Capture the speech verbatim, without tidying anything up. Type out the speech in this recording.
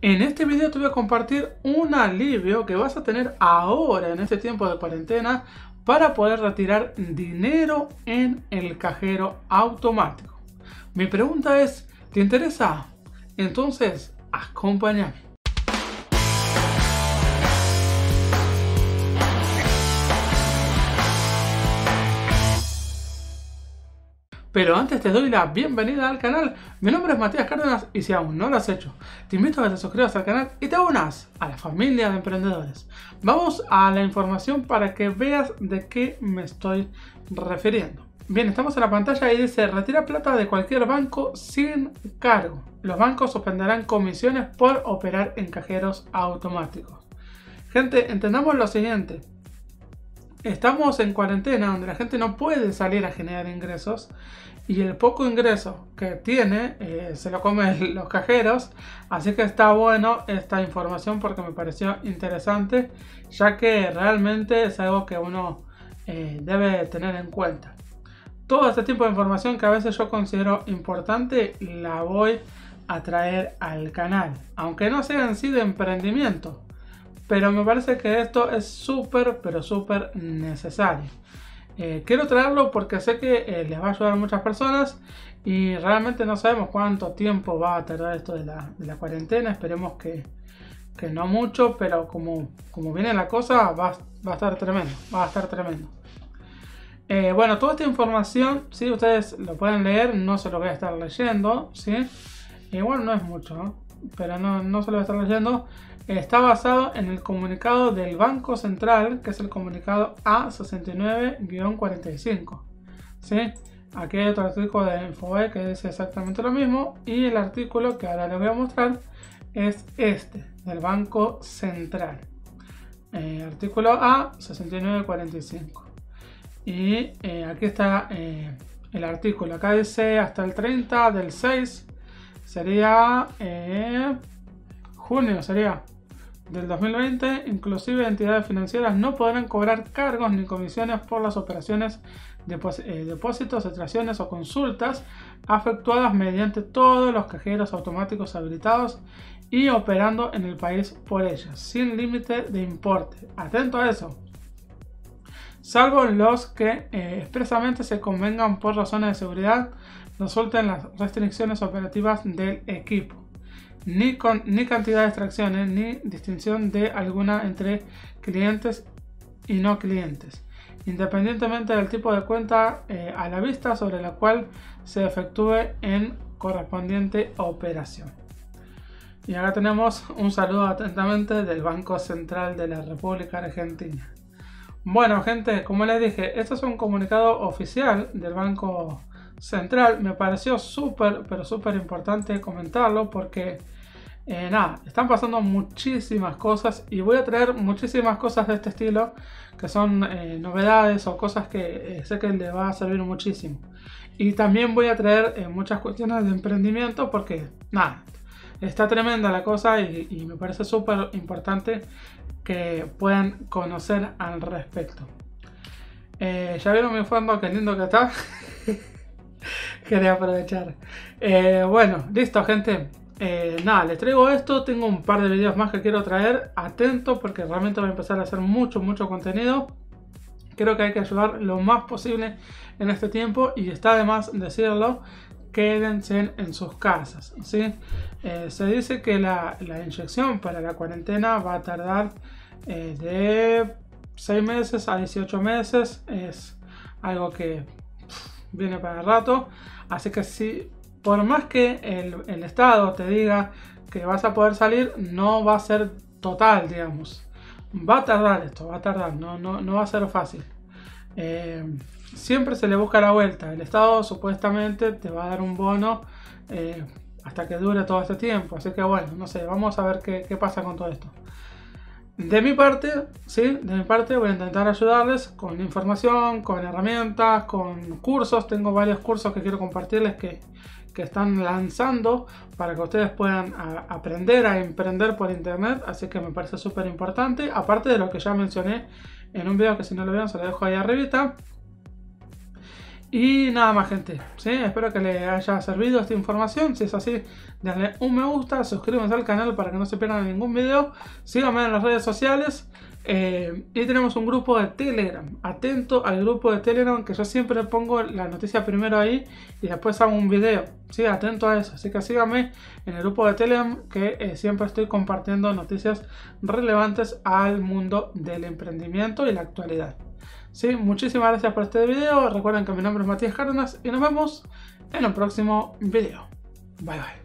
En este video te voy a compartir un alivio que vas a tener ahora en este tiempo de cuarentena para poder retirar dinero en el cajero automático. Mi pregunta es, ¿te interesa? Entonces, acompáñame. Pero antes te doy la bienvenida al canal. Mi nombre es Matías Cárdenas y si aún no lo has hecho, te invito a que te suscribas al canal y te unas a la familia de emprendedores. Vamos a la información para que veas de qué me estoy refiriendo. Bien, estamos en la pantalla y dice: retira plata de cualquier banco sin cargo. Los bancos suspenderán comisiones por operar en cajeros automáticos. Gente, entendamos lo siguiente. Estamos en cuarentena donde la gente no puede salir a generar ingresos y el poco ingreso que tiene eh, se lo comen los cajeros, así que está bueno esta información porque me pareció interesante, ya que realmente es algo que uno eh, debe tener en cuenta. Todo este tipo de información que a veces yo considero importante la voy a traer al canal, aunque no sea en sí de emprendimiento. Pero me parece que esto es súper, pero súper necesario. Eh, quiero traerlo porque sé que eh, les va a ayudar a muchas personas y realmente no sabemos cuánto tiempo va a tardar esto de la, de la cuarentena. Esperemos que, que no mucho, pero como, como viene la cosa va, va a estar tremendo, va a estar tremendo. Eh, bueno, toda esta información, si ¿sí? Ustedes lo pueden leer, no se lo voy a estar leyendo, ¿sí? Igual no es mucho, ¿no? Pero no, no se lo voy a estar leyendo. Está basado en el comunicado del Banco Central, que es el comunicado A sesenta y nueve guión cuarenta y cinco. ¿Sí? Aquí hay otro artículo de Infobae que dice exactamente lo mismo. Y el artículo que ahora les voy a mostrar es este, del Banco Central. Eh, artículo A sesenta y nueve cuarenta y cinco. Y eh, aquí está eh, el artículo. Acá dice hasta el treinta del seis. Sería eh, junio, sería. Del dos mil veinte, inclusive entidades financieras no podrán cobrar cargos ni comisiones por las operaciones de eh, depósitos, extracciones o consultas efectuadas mediante todos los cajeros automáticos habilitados y operando en el país por ellas, sin límite de importe. Atento a eso. Salvo los que eh, expresamente se convengan por razones de seguridad, resulten las restricciones operativas del equipo. Ni, con, ni cantidad de extracciones, ni distinción de alguna entre clientes y no clientes, independientemente del tipo de cuenta eh, a la vista sobre la cual se efectúe en correspondiente operación. Y ahora tenemos un saludo atentamente del Banco Central de la República Argentina. Bueno, gente, como les dije, esto es un comunicado oficial del Banco Central. Me pareció súper, pero súper importante comentarlo porque Eh, nada, están pasando muchísimas cosas y voy a traer muchísimas cosas de este estilo que son eh, novedades o cosas que eh, sé que les va a servir muchísimo. Y también voy a traer eh, muchas cuestiones de emprendimiento porque nada, está tremenda la cosa y, y me parece súper importante que puedan conocer al respecto. Eh, ya vieron mi fondo, qué lindo que está. Quería aprovechar. Eh, bueno, listo, gente. Eh, nada, les traigo esto. Tengo un par de videos más que quiero traer. Atento porque realmente voy a empezar a hacer mucho, mucho contenido. Creo que hay que ayudar lo más posible en este tiempo. Y está de más decirlo, quédense en sus casas, ¿sí? Eh, se dice que la, la inyección para la cuarentena va a tardar eh, de seis meses a dieciocho meses. Es algo que pff, viene para el rato. Así que sí, por más que el, el Estado te diga que vas a poder salir, no va a ser total, digamos. Va a tardar esto, va a tardar, no, no, no va a ser fácil. Eh, siempre se le busca la vuelta. El Estado supuestamente te va a dar un bono eh, hasta que dure todo este tiempo. Así que bueno, no sé, vamos a ver qué, qué pasa con todo esto. De mi parte, sí, de mi parte voy a intentar ayudarles con información, con herramientas, con cursos. Tengo varios cursos que quiero compartirles que que están lanzando para que ustedes puedan a, aprender a emprender por internet, así que me parece súper importante, aparte de lo que ya mencioné en un video que si no lo vieron se lo dejo ahí arribita. Y nada más, gente, ¿sí? Espero que les haya servido esta información. Si es así, denle un me gusta, suscríbanse al canal para que no se pierdan ningún video. Síganme en las redes sociales. Eh, y tenemos un grupo de Telegram. Atento al grupo de Telegram, que yo siempre pongo la noticia primero ahí y después hago un video. Sí, atento a eso. Así que síganme en el grupo de Telegram, que eh, siempre estoy compartiendo noticias relevantes al mundo del emprendimiento y la actualidad. Sí, muchísimas gracias por este video. Recuerden que mi nombre es Matías Cárdenas y nos vemos en un próximo video. Bye bye.